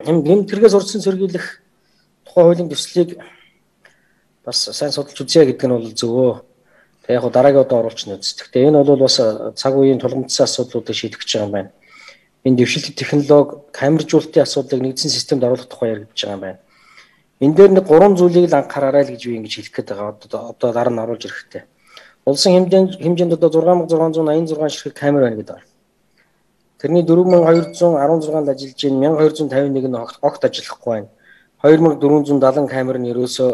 гэмт хэрэгээс урьдчилан сэргийлэх тухай хуулийн төслийг бас сайн судалж үзье гэдэг нь бол зөвөө. Тэг яг дараагийн удаа оруулж нэз. Гэхдээ энэ бол бас цаг үеийн тулгымдсан асуудлуудыг шийдэх гэж байгаа юм байна. Энэ дэвшилт технологи камержуулалтын асуудлыг нэгдсэн системд оруулах тухай яригдж байгаа юм байна. Энэ дээр нэг 3 зүйлийг л анхаараарай л гэж би ингэж хэлэх гээд байгаа. Одоо дараа нь оруулж ирэхтэй. Улсын хэмжээнд одоо 6686 ширхэг камер байна гэдэг. Тэрний 4216 ажиллаж байна. 1251 нь огт ажиллахгүй байна. 2470 камер нь ерөөсөө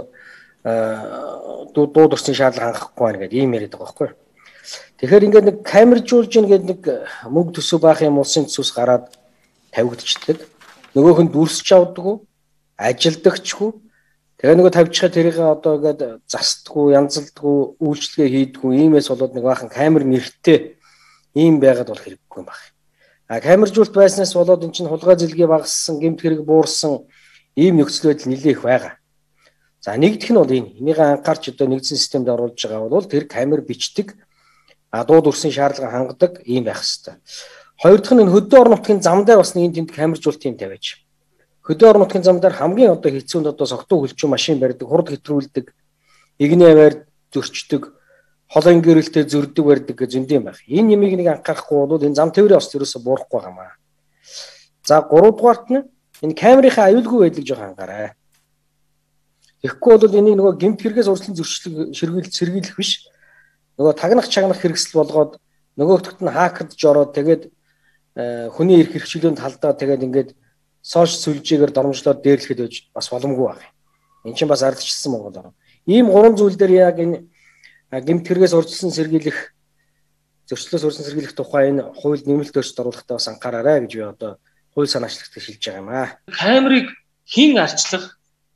дуу дурсны шаардлага хангахгүй байна гэдэг ийм яриад байгаа байхгүй. Тэгэхээр ингээд нэг камержуулж ийн гэдэг нэг мөнгө төсөв баах юм улсын төсвөөс гараад тавигдчихдаг. Нөгөөх нь дүрсч авдаггүй, ажилдагчгүй. Тэгээ нөгөө тавьчихаа тэрийг одоо ингээд застдаггүй, янзалдаггүй, үйлчлэгээ хийдэггүй, иймээс болоод нэг баахан камер нэрхтээ ийм байгаад бол хэрэггүй юм байна. Камержуулт байснаас болоод эн чинь хулгай зэлгээ багассан, гэмт хэрэг буурсан ийм нөхцөл байдал нэлээх байгаа. За нэгдэх нь бол энэ. Энийг анхаарч одоо нэгдсэн системд оруулж байгаа бол тэр камер бичдэг, дуу дурсын шаардлага хангадаг ийм байх хэрэгтэй. Хоёр дахь нь энэ хөдөө орон нутгийн зам дээр бас нэг тэнд камержуулт юм тавиач. Хөдөө орон нутгийн зам дээр хамгийн одоо хэцүүнд одоо согтуу хөлчөө машин барьдаг, хурд хэтрүүлдэг, игний аваар зөрчдөг, холын гэрэлтэй зөрдөг барьдаг гэж зөндөө юм байна. Энэ нэмийг нэг анхаарахгүй бол энэ зам тээврийн бас ерөөсө буурахгүй байгаамаа. За 3 дугаарт нь энэ камерынхаа аюулгүй байдлыг жоох анхаарай. Тэгэхгүй бол энийг нөгөө гэмт хэрэгээс урьдчилан зөрчлөг сэргийлэх биш. Нөгөө тагнах чагнах хэрэгсэл болгоод нөгөөдөгт нь хакердж ороод тэгээд хүний эрх хэрэгчлөөнд талдаа тэгээд ингээд сошиал сүлжээгээр дормжлоод дээрлэхэд байж бас боломгүй байна. Энд чинь бас ардчилсан Монгол орн. Ийм 3 зүйл дээр яг энэ гэмт хэрэгээс урьдчилан сэргийлэх зөрчлөөс урьдчилан сэргийлэх тухай энэ хууль нэмэлт өөрчлөлт оруулахдаа бас анхаараарай гэж би одоо хууль санаачлагчдад шилжиж байгаа юм аа. Камерыг хэн арчлах?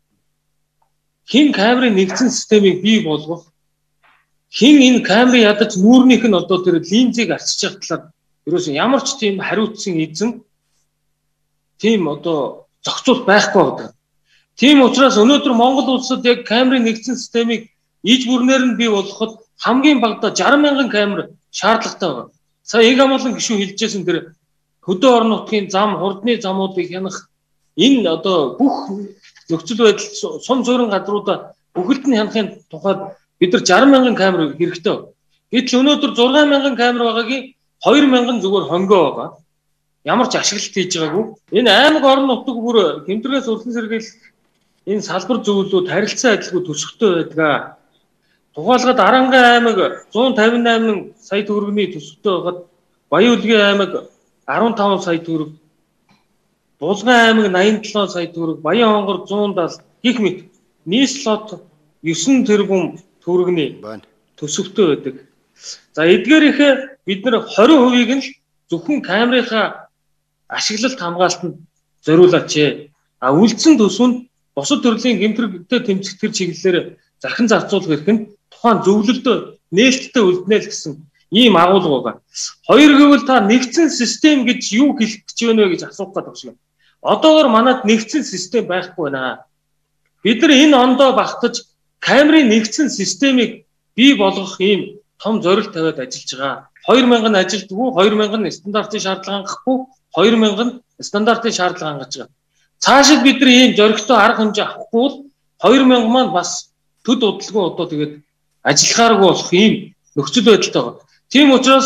Хэн камерын нэгдсэн системийг бий болгох? Хэн энэ камерыг ядаж нүүрнийх нь одоо тэр линзийг арчиж явах талаар ерөөсөн ямар ч тийм хариуцсан эзэн тийм одоо зохицуулт байхгүй байдаг. Тийм учраас өнөөдөр Монгол улсад яг камерын нэгдсэн системийг иж бүрнээр нь бий болгоход хамгийн багадаа 60,000 камер шаардлагатай байна. Сая Иг амлан гишүүн хэлжсэн тэр хөдөө орон нутгийн зам, хурдны замуудыг хянах энэ одоо бүх нөхцөл байдал сум суурин газруудаа бүхэлд нь хянахын тулд бид нар 60,000 камер хэрэгтэй. Гэтэл өнөөдөр 6,000 камер байгаагийн 2,000 зүгээр хонгоо байгаа. Ямар ч ашиглалт хийж байгаагүй. Энэ аймаг орон нутаг бүр хэмтрээс урьдчилан сэргийлэх энэ салбар зөвлөлүүд харилцан адилгүй төсөвтэй байдаг. Тухайлбал Арангийн аймаг 158 сая төгрөгийн төсөвтэй байгаад Баян-Улгийн аймаг 15 сая төгрөг, Булган аймаг 87 сая төгрөг, Баян-Хонгор 170 гэх мэт нийслэлд 9 тэрбум төгрөгийн төсөвтэй байдаг. За эдгээрийнхээ бид нар 20%-ийг нь зөвхөн камерынхаа ашиглалт хамгаалтанд зориулаач. Үлдсэн төсвөнд бусад төрлийн гэмтрэгтэй тэмцэх төр чиглэлээр захин зарцуулах хэрэг нь тухайн зөвлөлдөө нээлттэй үлднэ л гэсэн ийм агуулга байгаа. Хоёр гэвэл та нэгдсэн систем гэж юу хэлэх гэж байна вэ гэж асуух гэдэг шиг. Одоогоор манад нэгдсэн систем байхгүй байна. Бид нар энэ ондоо багтаж камерын нэгдсэн системийг бий болгох ийм том зорилт тавиад ажиллаж байгаа. 2,000 ажилтгүй, 2,000 стандартын шаардлага хангахгүй, 2,000 стандартын шаардлага хангаж байгаа. Цаашид бид нар ийм зоригтой арга хэмжээ авахгүй бол 2,000 маань бас төд удалгүй одоо тэгээд ажиллахааргүй болох ийм нөхцөл байдалтай байгаа. Тийм учраас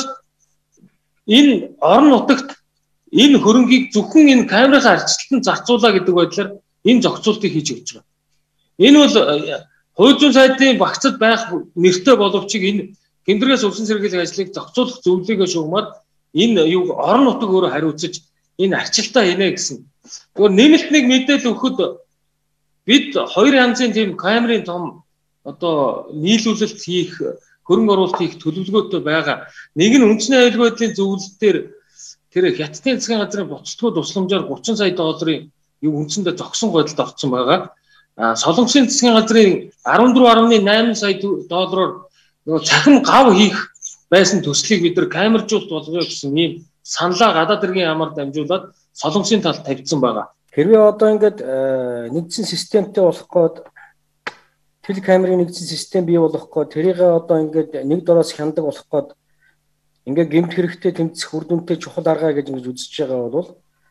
энэ орон нутагт энэ хөрөнгийг зөвхөн энэ камерын арчилтанд зарцуулаа гэдэг байдлаар энэ зохицуултыг хийж өгч байгаа. Энэ бол хууль зүйн сайдын багцад байх нэртэй боловч энэ гэмтрээс урьдчилан сэргийлэх ажлыг зохицуулах зөвлөгөө шугамаар энэ юу орон нутаг өөрөө хариуцаж энэ арчилтаа хийнэ гэсэн. Тэгвэл нэмэлт нэг мэдээлэл өгөхөд бид хоёр янзын тийм камерын том одоо нийлүүлэлт хийх, хөрөнгө оруулалт хийх төлөвлөгөөтэй байгаа. Нэг нь үндэсний аюулгүй байдлын зөвлөлтөөр тэр хятадын засгийн газрын буцалтгүй тусламжаар 30 сая долларын үндсэндээ зогсон байдалд орсон байгаа. Солонгосын засгийн газрын 14.8 сая доллараар нөгөө цахим гав хийх байсан төслийг бид нар камержуулт болгоё гэсэн ийм саналаа гадаад иргэн ямар дамжуулаад Солонгосын талд тавьсан байгаа. Хэрвээ одоо ингээд нэгдсэн системтэй болох гээд тэл камерын нэгдсэн систем бий болох гээд тэрийг одоо ингээд нэг дороос хяндаг болох гээд ингээд гэмт хэрэгтэй тэмцэх үр дүнтэй чухал арга гэж ингэж үзэж байгаа бол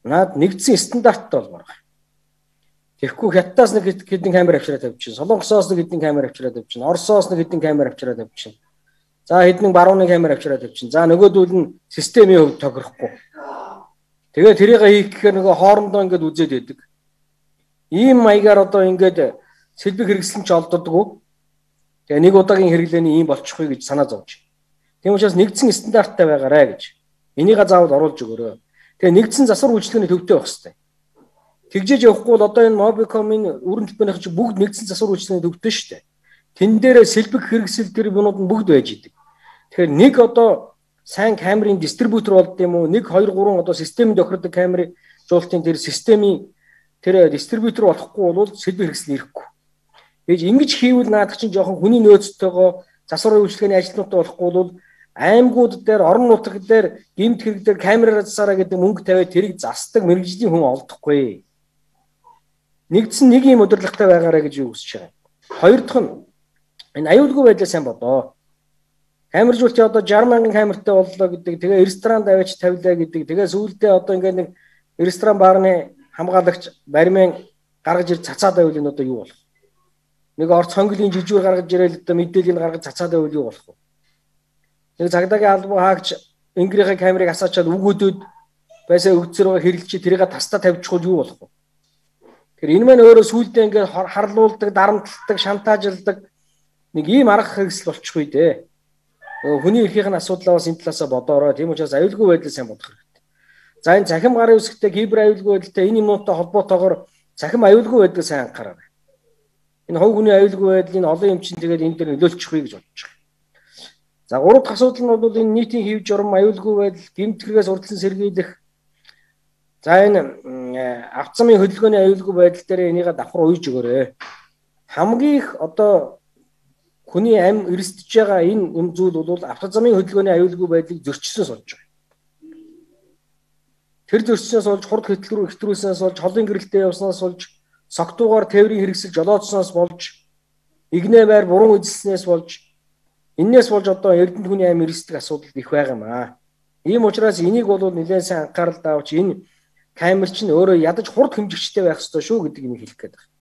Наад нэгдсэн стандарттай болмоор байна. Тэгэхгүй Хятадаас нэг хэдэн камер авчираад тавьчихна. Солонгосоос нэг хэдэн камер авчираад тавьчихна. Оросоос нэг хэдэн камер авчираад тавьчихна. За хэдэн барууны камер авчираад тавьчихна. За нөгөөдүүл нь системийн хувьд тохирохгүй. Тэгээ тэрийг хийх гэхээр нөгөө хоорондоо ингээд үзээд байдаг. Ийм маягаар одоо ингээд сэлбэг хэрэгслэн ч олддоггүй. Тэгээ нэг удаагийн хэрэглээний ийм болчихгүй гэж санаа зовж. Тийм учраас нэгдсэн стандарттай байгаарэ гэж. Энийг заавал оруулж өгөөрэй. Тэгээ нэгдсэн засвар үйлчлэгээний төвтэй байх хэрэгтэй. Тэгжээж явахгүй бол одоо энэ Mobicom-ийн өрн төлбөрийнх чинь бүгд нэгдсэн засвар үйлчлэгээний төвтэй шүү дээ. Тэн дээр сэлбэг хэрэгсэл тэр юмнууд нь бүгд байж идэг. Тэгэхээр нэг одоо сайн камерын дистрибьютор болд юм уу? 1 2 3 одоо системд тохирдог камерын жуултын тэр системийн тэр дистрибьютор болохгүй бол сэлбэг хэрэгсэл ирэхгүй. Гэж ингэж хийвэл наадах чинь жоохон хүний нөөцтэйгоо засвар үйлчлэгээний ажилтнуудтай болохгүй бол аймагуд дээр орон нутаг дээр гэмт хэрэг дээр камераар засаараа гэдэг мөнгө тавиад тэрийг засдаг мэрэгжлийн хүн олдохгүй. Нэгдсэн нэг юм удирдлагатай байгаарэ гэж юу хүсэж байгаа. Хоёр дахь нь энэ аюулгүй байдлаа сайн бодоо. Камержуултын одоо 60,000 камертай боллоо гэдэг. Тэгээ ресторанд аваач тавилаа гэдэг. Тэгээ сүүлдээ одоо ингээд нэг ресторан баарны хамгаалагч баримын гаргаж ир цацаад байвал энэ одоо юу болох? Нэг орц хонглын жижигөр гаргаж ирээл одоо мэдээллийг гаргаж цацаад байвал юу болох вэ? Нэг цагдаагийн албан хаагч ингэрийн камерыг асаачаад үгөөдөд байсаа өгцөрөө хэрэлчээ тэрийг тастаа тавьчихвал юу болох вэ? Тэгэхээр энэ маань өөрөө сүүлдээ ингээд харлуулдаг, дарамтлагдаг, шантаажладаг нэг ийм арга хэрэгсэл болчихгүй дээ. Хүний эрхийн асуудлаа бас энэ талаасаа бодоорой. Тийм учраас аюулгүй байдлаа сайн бодох хэрэгтэй. За энэ цахим гарын үсгтэй кибер аюулгүй байдалтай энэ юмнуудтай холбоотойгоор цахим аюулгүй байдлаа сайн анхаараарай. Энэ хувь хүний аюулгүй байдал энэ олон юм чинь тэгээд энэ дээр нөлөөлчихгүй гэж бодож байгаа. За гурав дахь асуудал нь бол энэ нийтийн хэв журам аюулгүй байдал, гэмт хэрэгээс урдсан сэргийлэх. За энэ автозамын хөдөлгөөний аюулгүй байдал дээр энийг давхар уйж өгөөрэй. Хамгийн их одоо хүний амь эрсдэж байгаа энэ юм зүйл бол автозамын хөдөлгөөний аюулгүй байдлыг зөрчснөөс болж байгаа. Тэр зөрчснөөс болж хурд хэтрүүлснээс болж холын гэрэлтэй явснаас болж согтуугаар тээврийн хэрэгсэл жолоодсноос болж игнэ байр буруу эзэлснээс болж энээс болж одоо эрдэнэ хүний амь эрсдэг асуудал их байгаа юм аа. Ийм учраас энийг бол нэлээд сайн анхаарал таавч энэ камер чинь өөрөө ядаж хурд хэмжигчтэй байх ёстой шүү гэдэг юм хэлэх гээд байна.